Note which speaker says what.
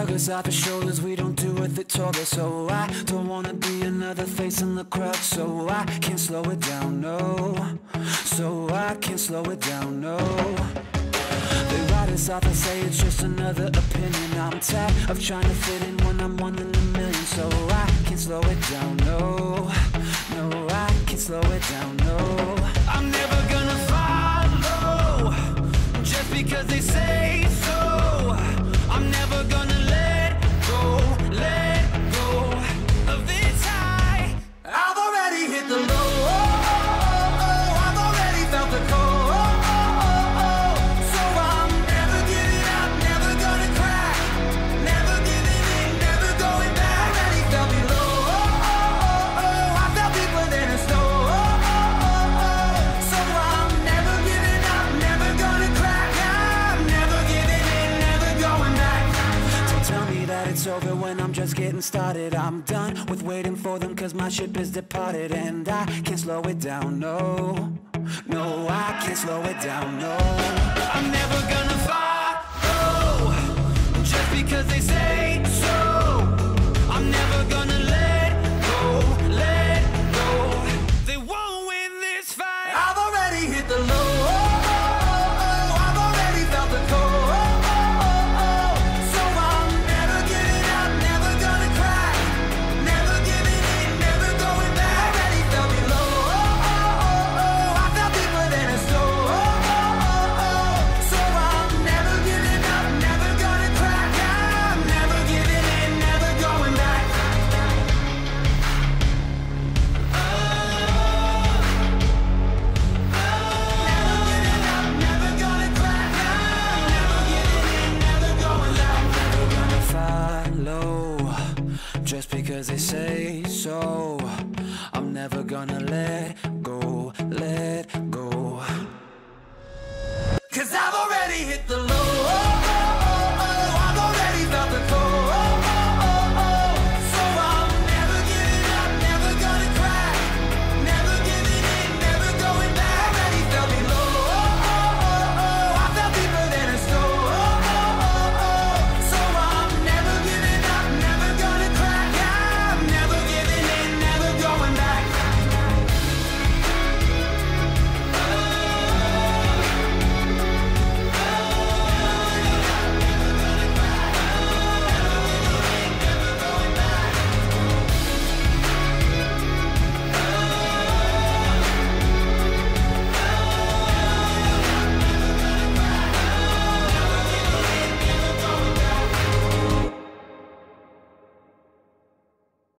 Speaker 1: shrug us off the shoulders, we don't do what they told us. So I don't wanna be another face in the crowd, so I can't slow it down, no. So I can't slow it down, no. They write us off and say it's just another opinion. I'm tired of trying to fit in when I'm one in a million. So I can't slow it down, no. No, I can't slow it down, no. I'm never gonna follow just because they say so. I'm never gonna let go of this high. I've already hit the low. I've already felt the cold. It's over when I'm just getting started. I'm done with waiting for them cause my ship is departed. And I can't slow it down, no. No, I can't slow it down, no. I'm never gonna follow just because they say so. I'm never gonna let go. They won't win this fight. I've already hit the low. I've already felt the cold. Just because they say so, I'm never gonna let go. Cause I've already hit the low.